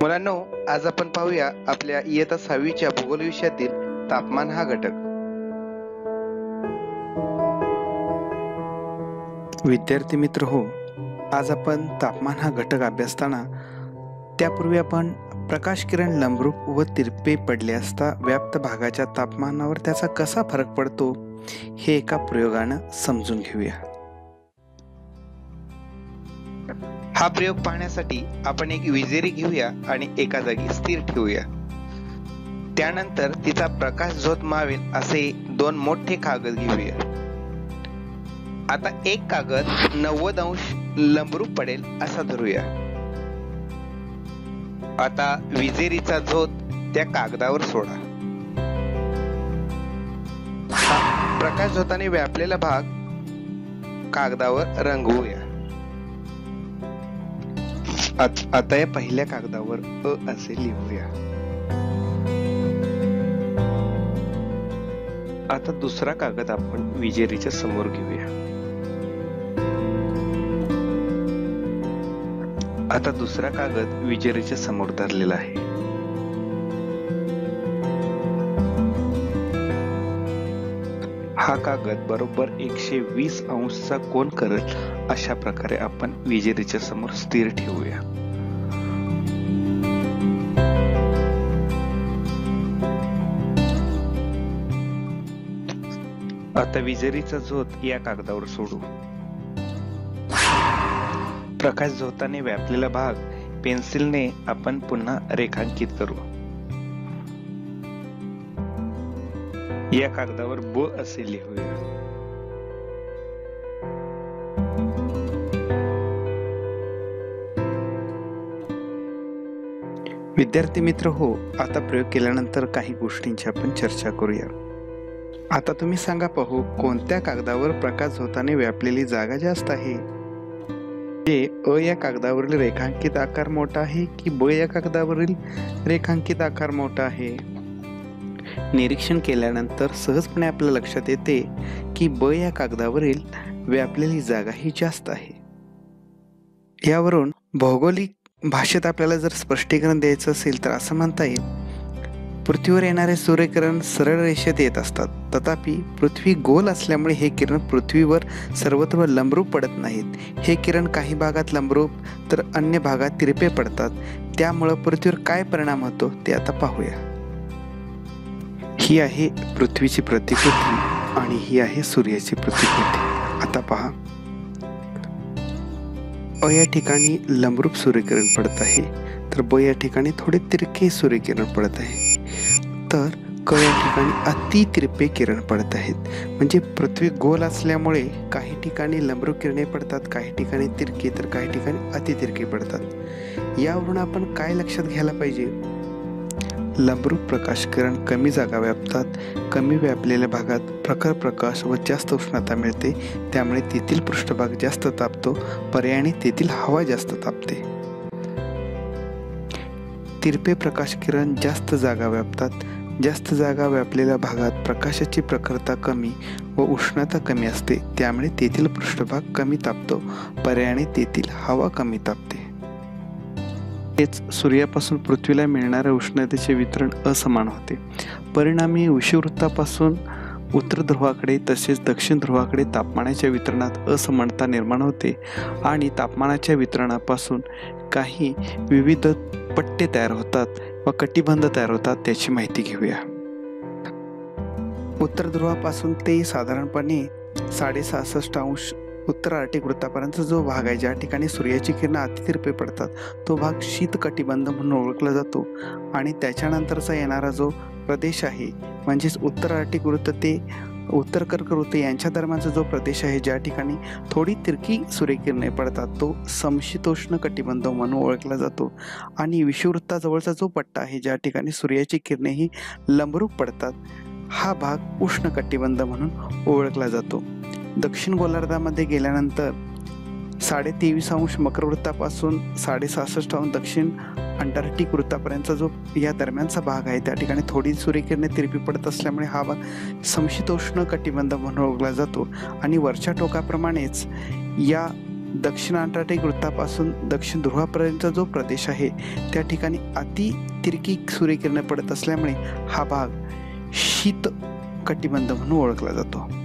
मुलांनो, आज आपण पाहूया आपल्या इयत्ता 6वीच्या भूगोल विषयातील तापमान हा घटक. विद्यार्थी मित्र हो, आज आपण तापमान हा घटक अभ्यासताना त्यापूर्वी आपण प्रकाश किरण लंबरूप व तिरपे पडले असता व्याप्त भागाच्या तापमानावर त्याचा कसा फरक पडतो हे एका प्रयोगानं समजून घेऊया. हा प्रयोग पाहण्यासाठी आपण एक विजेरी घेऊया आणि एका जागी स्थिर ठेवूया. त्यानंतर तिचा प्रकाश झोत मावेल असे 2 मोठे कागद घेऊया. आता एक कागद 90 अंश लंबरूप पडेल असा धरूया. आता विजेरीचा झोत त्या कागदावर सोडा. प्रकाश झोताने व्यापलेला भाग कागदावर रंगवूया. आता या पहिल्या कागदावर अ असे लिहूया. आता दुसरा कागद आपण विजेरीच्या समोर घेऊया. आता दुसरा कागद विजेरीच्या समोर धरलेला आहे. हा कागद बरोबर 120 अंशचा कोन करेल अशा प्रकारे आपण विजेरीच्या समोर स्थिर ठेवूया. आता विजेरीचा झोत या कागदावर सोडू. प्रकाश झोताने व्यापलेला भाग पेन्सिलने आपण पुन्हा रेखांकित करू. या कागदावर ब असे लिहूया. विद्यार्थी मित्र हो, आता प्रयोग केल्यानंतर काही गोष्टींची आपण चर्चा करूया. आता तुम्ही सांगा पाहू, कोणत्या कागदावर प्रकाश झोताने व्यापलेली जागा जास्त आहे? अ या कागदावरील रेखांकित आकार मोठा आहे की ब या कागदावरील रेखांकित आकार मोठा आहे? निरीक्षण केल्यानंतर सहजपणे आपल्या लक्षात येते की ब या कागदावरील व्यापलेली जागा ही जास्त आहे. यावरून भौगोलिक भाषेत आपल्याला जर स्पष्टीकरण द्यायचं असेल तर असं म्हणता येईल, पृथ्वीवर येणारे सूर्यकिरण सरळ रेषेत येत असतात, तथापि पृथ्वी गोल असल्यामुळे हे किरण पृथ्वीवर सर्वत्र लंबरूप पडत नाहीत. हे किरण काही भागात लंबरूप तर अन्य भागात तिरपे पडतात. त्यामुळे पृथ्वीवर काय परिणाम होतो ते आता पाहूया. ही आहे पृथ्वीची प्रतिकृती आणि ही आहे सूर्याची प्रतिकृती. आता पहा, अ या ठिकाणी लंबरूप सूर्यकिरण पडत आहे, तर ब या ठिकाणी थोडे तिरके सूर्यकिरण पडत आहे, तर क या ठिकाणी अति तिरपे किरण पडत आहेत. म्हणजे पृथ्वी गोल असल्यामुळे काही ठिकाणी लंबरूप किरणे पडतात, काही ठिकाणी तिरके तर काही ठिकाणी अति तिरके पडतात. यावरून आपण काय लक्षात घ्यायला पाहिजे? लंबरूप प्रकाश किरण कमी जागा व्यापतात. कमी व्यापलेल्या भागात प्रखर प्रकाश व जास्त उष्णता मिळते, त्यामुळे तेथील पृष्ठभाग जास्त तापतो, पर्यायाने तेथील हवा जास्त तापते. तिरपे प्रकाश किरण जास्त जागा व्यापतात. जास्त जागा व्यापलेल्या भागात प्रकाशाची प्रखरता कमी व उष्णता कमी असते, त्यामुळे तेथील पृष्ठभाग कमी तापतो, पर्यायाने तेथील हवा कमी तापते. हेच सूर्यापासून पृथ्वीला मिळणाऱ्या उष्णतेचे वितरण असमान होते. परिणामी विषुववृत्तापासून उत्तर ध्रुवाकडे तसेच दक्षिण ध्रुवाकडे तापमानाच्या वितरणात असमानता निर्माण होते आणि तापमानाच्या वितरणापासून काही विविध पट्टे तयार होतात व कटिबंध तयार होतात. त्याची माहिती घेऊया. उत्तर ध्रुवापासून ते साधारणपणे 66.5 अंश उत्तर आर्टिक वृत्तापर्यंत जो भाग आहे, ज्या ठिकाणी सूर्याची किरण अतितिरपे पडतात, तो भाग शीत कटिबंध म्हणून ओळखला जातो. आणि त्याच्यानंतरचा येणारा जो प्रदेश आहे, म्हणजेच उत्तर आर्टिक वृत्त ते उत्तर कर्कवृत्त यांच्या दरम्यानचा जो प्रदेश आहे, ज्या ठिकाणी थोडी तिरकी सूर्यकिरणे पडतात, तो समशीतोष्ण कटिबंध म्हणून ओळखला जातो. आणि विषुववृत्ताजवळचा जो पट्टा आहे, ज्या ठिकाणी सूर्याची किरणे ही लंबरूप पडतात, हा भाग उष्ण कटिबंध म्हणून ओळखला जातो. दक्षिण गोलार्धामध्ये गेल्यानंतर 23.5 अंश मकर वृत्तापासून 66.5 अंश दक्षिण अंटार्क्टिक वृत्तापर्यंतचा जो या दरम्यानचा भाग आहे, त्या ठिकाणी थोडी सूर्यकिरणे तिरपी पडत असल्यामुळे हा भाग समशीतोष्ण कटिबंध म्हणून ओळखला जातो. आणि वरच्या टोकाप्रमाणेच या दक्षिण अंटार्क्टिक वृत्तापासून दक्षिण ध्रुवापर्यंतचा जो प्रदेश आहे त्या ठिकाणी अति तिरकी सूर्यकिरणे पडत असल्यामुळे हा भाग शीत कटिबंध म्हणून ओळखला जातो.